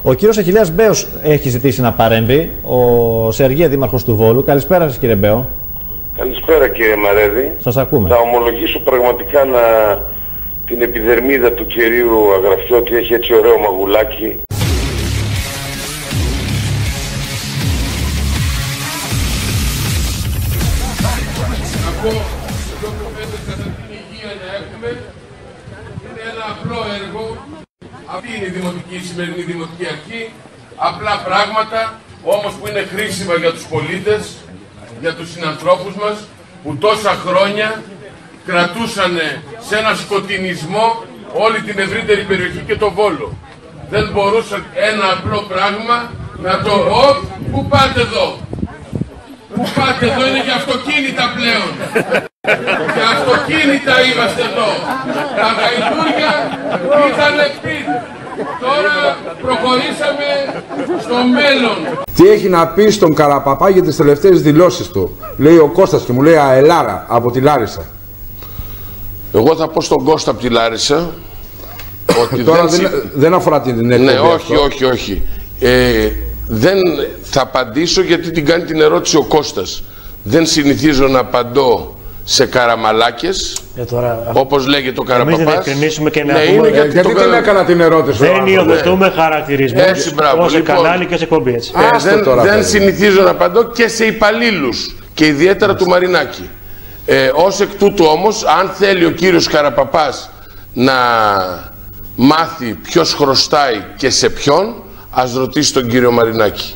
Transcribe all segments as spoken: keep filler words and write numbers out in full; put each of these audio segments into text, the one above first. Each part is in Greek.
Ο κύριος Αχιλλέας Μπέος έχει ζητήσει να παρέμβει, ο Σεργία, δήμαρχος του Βόλου. Καλησπέρα σας, κύριε Μπέο. Καλησπέρα, κύριε Μαρέδη. Σας ακούμε. Θα ομολογήσω πραγματικά να... την επιδερμίδα του κυρίου Αγραφιώτη, έχει έτσι ωραίο μαγουλάκι. Από εδώ που φαίνεται κατά την υγεία να έχουμε, είναι ένα απλό έργο. Αυτή είναι η δημοτική, η σημερινή δημοτική αρχή. Απλά πράγματα, όμως που είναι χρήσιμα για τους πολίτες, για τους συνανθρώπους μας, που τόσα χρόνια κρατούσαν σε ένα σκοτεινισμό όλη την ευρύτερη περιοχή και το Βόλο. Δεν μπορούσαν ένα απλό πράγμα να το... Ω, πού πάτε εδώ! Πού πάτε εδώ, είναι για αυτοκίνητα πλέον! Για αυτοκίνητα είμαστε εδώ! Τα γαϊδούρια ήταν πριν! Τώρα προχωρήσαμε στο μέλλον. Τι έχει να πει στον Καραπαπά για τις τελευταίες δηλώσεις του? Λέει ο Κώστας και μου λέει αελάρα από τη Λάρισα. Εγώ θα πω στον Κώστα από τη Λάρισα ότι τώρα δεν, δεν, δεν αφορά την εκπομπή. Ναι, όχι, αυτό. όχι, όχι. Ε, δεν θα απαντήσω γιατί την κάνει την ερώτηση ο Κώστας. Δεν συνηθίζω να απαντώ σε καραμαλάκες, ε, τώρα, όπως λέγεται ο Καραπαπάς. Εμείς να διευκρινίσουμε και να ναι, πούμε... γιατί, γιατί το... δεν έκανα την ερώτηση. Δεν υιοθετούμε ναι. χαρακτηρισμούς ως σε λοιπόν, κανάλι και σε εκπομπή, έτσι. Ε, δεν τώρα, δεν συνηθίζω να απαντώ και σε υπαλλήλους και ιδιαίτερα Άς. του Μαρινάκη. Ε, ως εκ τούτου όμως, αν θέλει ο κύριος Καραπαπάς να μάθει ποιος χρωστάει και σε ποιον, ας ρωτήσει τον κύριο Μαρινάκη.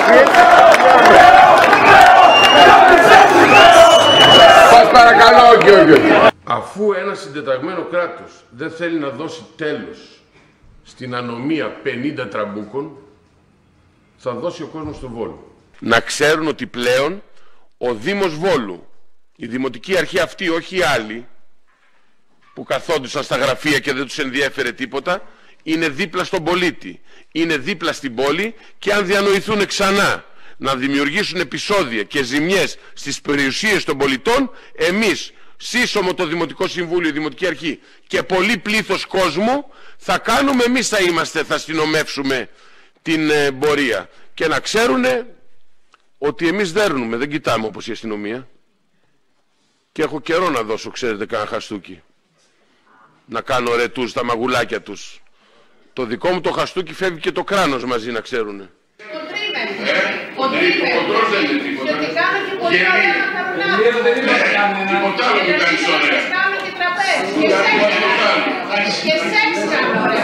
Σας παρακαλώ, κύριε. Αφού ένα συντεταγμένο κράτος δεν θέλει να δώσει τέλος στην ανομία πενήντα τραμπούκων, θα δώσει ο κόσμος στο Βόλο. Να ξέρουν ότι πλέον ο Δήμος Βόλου, η δημοτική αρχή αυτή, όχι οι άλλοι που καθόντουσαν στα γραφεία και δεν τους ενδιέφερε τίποτα, είναι δίπλα στον πολίτη, είναι δίπλα στην πόλη και αν διανοηθούν ξανά να δημιουργήσουν επεισόδια και ζημιές στις περιουσίες των πολιτών, εμείς, σύσσωμο το Δημοτικό Συμβούλιο, η Δημοτική Αρχή και πολύ πλήθος κόσμου, θα κάνουμε, εμείς θα είμαστε, θα αστυνομεύσουμε την ε, πορεία. Και να ξέρουν ότι εμείς δέρνουμε, δεν κοιτάμε όπως η αστυνομία. Και έχω καιρό να δώσω, ξέρετε, κανένα χαστούκι. Να κάνω ρετούς στα μαγουλάκια τους. Το δικό μου το χαστούκι φεύγει και το κράνος μαζί, να ξέρουνε. Το κοντρόλ δεν είναι τίποτα. Και κάνω και πολύ ωραία να τα βγάλω. Τίποτα άλλο δεν κάνεις ωραία. Και κάνω και τραπέζι. Και σεξ κάνω ωραία.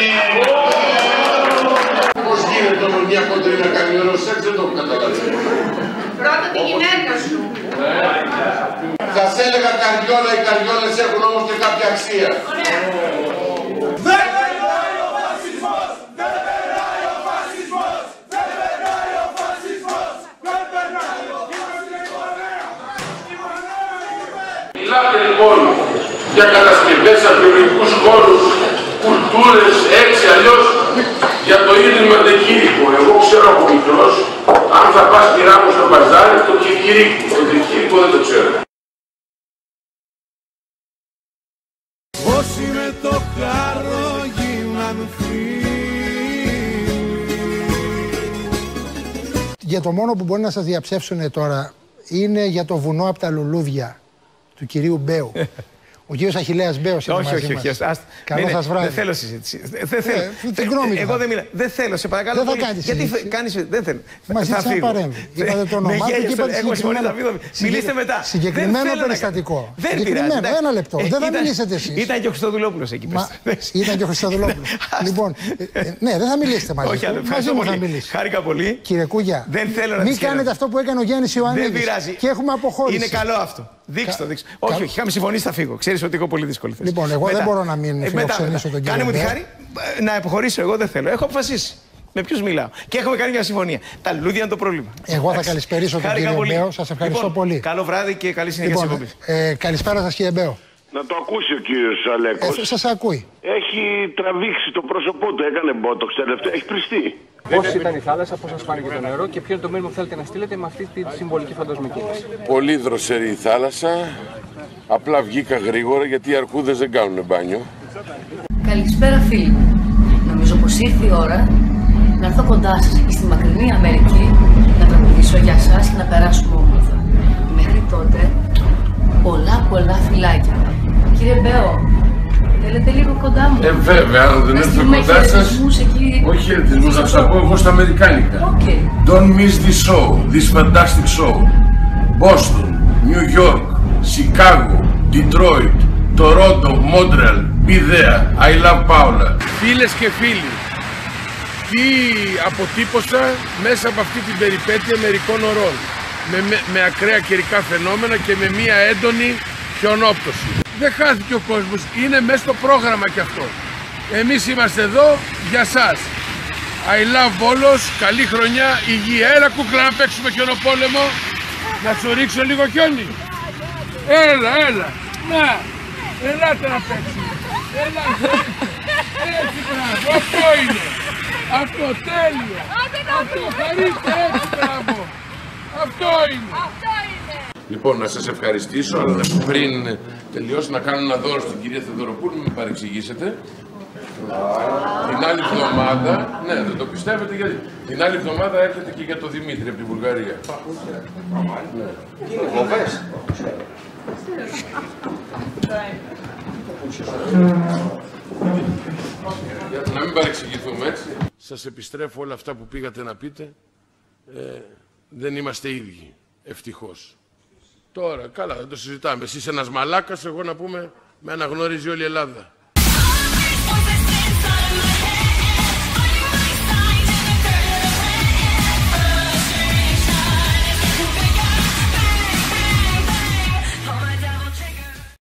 Πώς γίνεται όμως μια κοντρή να κάνει ωραίο σεξ, δεν το έχω καταλάβει. Πρώτα τη γυναίκα σου. Θα σε έλεγα καριόλα, οι καριόλες έχουν όμως και κάποια αξία. Δεν περνάει ο φασισμός! Δεν περνάει ο φασισμός! Δεν περνάει ο φασισμός! Δεν περνάει ο φασισμός! Μιλάτε λοιπόν για κατασκευές, αρχαιολογικούς χώρους, κουλτούρες, έτσι αλλιώς για το ίδρυμα Τεκήρικο. Εγώ ξέρω από μικρός, αν θα πας στη Ράμο στο Μπαζάρι, το Κυρκυρίκο. Το Κυρκυρίκο δεν το ξέρω. Όσοι με το χαρό γίναν Για το μόνο που μπορεί να σας διαψεύσουν τώρα είναι για το βουνό από τα λουλούδια του κυρίου Μπέου. Ο κύριος Αχιλλέας Μπέος είναι όχι, μαζί όχι, μας. όχι, ας... Καλό ναι, σας βράδυ. Δεν θέλω συζήτηση. Δεν θέλω. Ε, την γνώμη Εγώ δεν μιλάω. Δεν θέλω, σε παρακαλώ. Δεν θα πολύ. κάνεις Γιατί συζήτηση. κάνεις, δεν θέλω. Μας ζήτησε να παρέμβει. Είπατε το όνομά του και είπατε συγκεκριμένο. Μιλήστε μετά. Συγκεκριμένο περιστατικό. Δεν συγκεκριμένο, πειράζει. ένα λεπτό. Δεν θα Ήταν, μιλήσετε εσείς. Ήταν και ο Χριστοδουλόπουλος εκεί πέρα. Ήταν και ο Χριστοδουλόπουλος. Λοιπόν, ναι, δεν θα μιλήσετε μαζί Όχι, του. Μαζί μου θα μιλήσει. Χάρηκα πολύ. Κύριε Κούγια, μην κάνετε αυτό που έκανε ο Γιάννης Ιωαννίδης. Και έχουμε αποχώρηση. Είναι καλό αυτό. Δείξτε το, δείξτε. Όχι, όχι, είχαμε συμφωνήσει, θα φύγω. Ξέρεις ότι έχω πολύ δύσκολη θέση. Λοιπόν, εγώ μετά, δεν μπορώ να μην φιλοξενήσω τον κύριο. Κάνε μου τη χάρη να αποχωρήσω. Εγώ δεν θέλω. Έχω αποφασίσει. Με ποιους μιλάω. Και έχουμε κάνει μια συμφωνία. Τα λουλούδια είναι το πρόβλημα. Εγώ θα καλησπερίσω τον κύριο Μπέο. Σας ευχαριστώ λοιπόν, πολύ. Καλό βράδυ και καλή συνέχεια λοιπόν, της ε, καλησπέρα σας, κύριε Μπέο. Να το ακούσει ο κύριος Αλέκος. Ε, σας ακούει. Έχει τραβήξει το πρόσωπό του, έκανε μπότοξ τελευταία, έχει πριστεί. Πώς ήταν η θάλασσα, πώς σας φάνηκε το νερό και ποιο είναι το μήνυμα που θέλετε να στείλετε με αυτή τη συμβολική φαντασμική μας? Πολύ δροσερή η θάλασσα. Απλά βγήκα γρήγορα γιατί οι αρκούδες δεν κάνουν μπάνιο. Καλησπέρα φίλοι μου. Νομίζω πως ήρθε η ώρα έρθω κοντά σας εκεί στη μακρινή Αμερική να τραγουδήσω για σας και να περάσουμε όμορφα. Μέχρι τότε, πολλά πολλά φιλάκια. Κύριε Μπέο, θέλετε λίγο κοντά μου? Ε, βέβαια, αν δεν έρθω κοντά σας... Εκεί... Όχι χαιρετισμούς, θα σας πω εγώ στα αμερικάνικα. Okay. Don't miss this show, this fantastic show. Boston, New York, Chicago, Detroit, Toronto, Montreal, be there. I love Paula. Φίλες και φίλοι, τι αποτύπωσα μέσα από αυτή την περιπέτεια μερικών ωρών. Με, με, με ακραία καιρικά φαινόμενα και με μία έντονη χιονόπτωση. Δεν χάθηκε ο κόσμος, είναι μέσα στο πρόγραμμα κι αυτό. Εμείς είμαστε εδώ για σας. I love Volos, καλή χρονιά, υγεία. Έλα κούκλα να παίξουμε χιονοπόλεμο. Να σου ρίξω λίγο χιόνι. Έλα, έλα. Να, ελάτε να παίξουμε. Έλα, έτσι μπράβο, αυτό είναι. Αυτό, τέλειο. Αυτό, χαρίστε, έτσι μπράβο. Αυτό είναι. Λοιπόν, να σας ευχαριστήσω, αλλά πριν τελειώσω να κάνω ένα δώρο στην κυρία Θεοδωροπούλου, μην με παρεξηγήσετε. Την άλλη εβδομάδα, ναι, δεν το πιστεύετε, γιατί την άλλη εβδομάδα έρχεται και για το Δημήτρη από τη Βουλγαρία. Ναι. Είναι κοβές. Να μην παρεξηγηθούμε, έτσι. Σας επιστρέφω όλα αυτά που πήγατε να πείτε. Ε, δεν είμαστε ίδιοι, ευτυχώς. Τώρα, καλά, δεν το συζητάμε. Εσύ είσαι ένας μαλάκας, εγώ να πούμε, με αναγνωρίζει όλη η Ελλάδα.